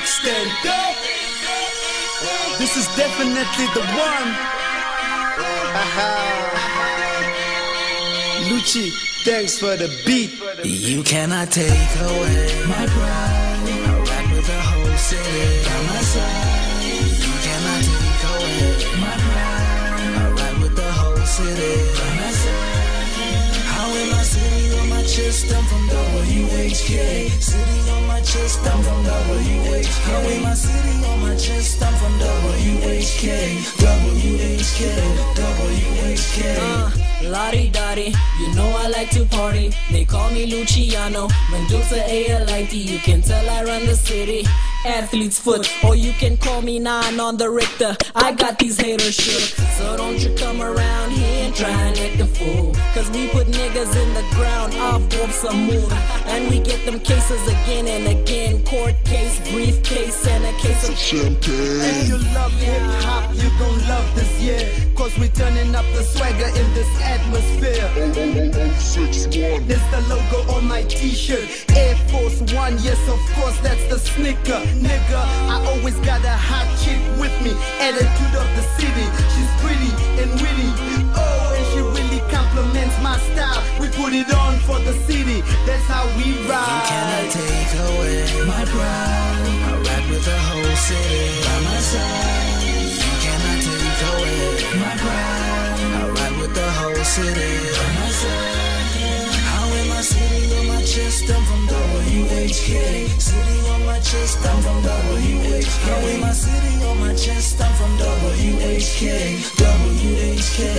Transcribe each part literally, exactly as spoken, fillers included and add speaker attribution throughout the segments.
Speaker 1: Stand up. This is definitely the one. Aha. Lucci, thanks for the beat.
Speaker 2: You cannot take away my pride. I rap with the whole city by my side. You cannot take away my pride. I rap with the whole city by my side. How in my city on my chest, I'm from W H K. City on my chest, I'm from W H K. How in my city on my chest, I'm from W H K. W H K, W H K.
Speaker 3: Uh. Lottie Dottie, you know I like to party. They call me Luciano, Mendoza A L I T. You can tell I run the city. Athlete's foot, or you can call me nine on the Richter. I got these haters shook, so don't you come around here and try and act a fool. Cause we put niggas in the ground off of some moon, and we get them cases again and again. Court case, briefcase, and a case of
Speaker 1: champagne. If you love hip-hop, you gon' love this year, cause we turning up the swagger in this atmosphere.
Speaker 4: oh oh oh six one.
Speaker 1: This the logo on my t-shirt, Air Force One. Yes, of course, that's the sneaker. Nigga, I always got a hot chick with me. Attitude of the city, she's pretty and witty. Oh, and she really compliments my style. We put it on for the city, that's how we ride.
Speaker 2: You cannot take away my pride. I rap with the whole city by my side. You cannot take away my pride. I rap with the whole city by my side. How in my city on my chest, I'm from W H K. City on my chest, I'm from W H K. How in my city on my chest, I'm from W H K. W H K,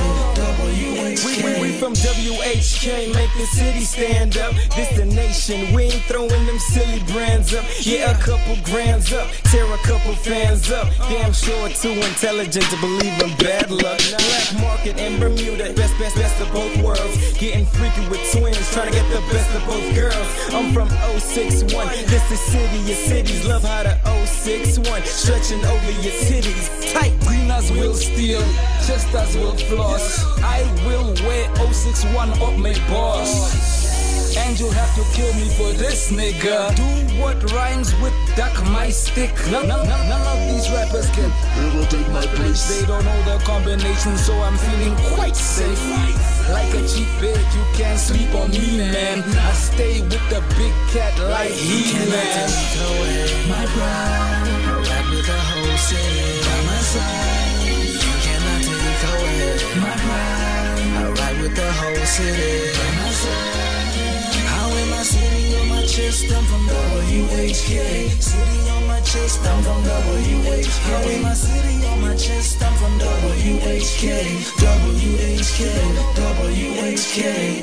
Speaker 2: W H K.
Speaker 5: We, we, we from W H K, make the city stand up. This the nation, we ain't throwing them silly brands up. Yeah, a couple grands up, tear a couple fans up. Damn sure too intelligent to believe in bad luck. Black market in Bermuda, best, best, best of both worlds. Getting freaky with twins, trying to get the best of both girls. I'm from oh six one, this the city of cities. Love how the oh six one, stretching over your titties. Tight green as will steal, just as will floss. I will wear oh six one up my boss. And you'll have to kill me for this, nigga. Do what rhymes with duck my stick. None, none, none of these rappers can
Speaker 4: ever take my place.
Speaker 5: They don't know the combination, so I'm feeling quite safe. Like a cheap bed, you can't sleep on me, man. I stay with the big cat like He-Man.
Speaker 2: Take away my pride. I rap with the whole city by my side. You cannot take away my pride. I rap with the whole city by my side. How in my city on my chest, I'm from W H K. City on my chest, I'm from W H K. How in my city on my chest, I'm from W H K. W H K, W H K.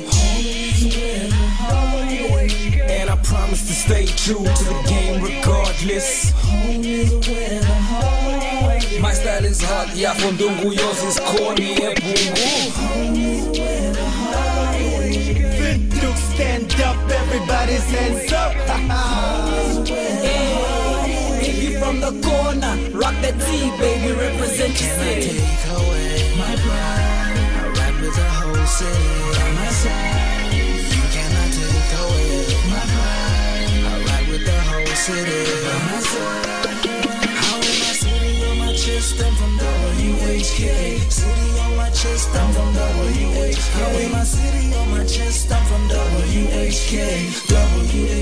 Speaker 5: And I promise to stay true to the game regardless. My style is hot, yeah, from Dungu, yours is corny and boom.
Speaker 1: Duke, stand up, everybody's hands up.
Speaker 3: Hey, if you from the corner, rock that T, baby, represent your city.
Speaker 2: Take away my pride. I rap with the whole city by my side. You cannot take away my pride. I rap with the whole city by my side. How in my city on my chest, I'm from W H K. City on my chest, I'm from W H K. How in my city on my chest, I'm from W H K. W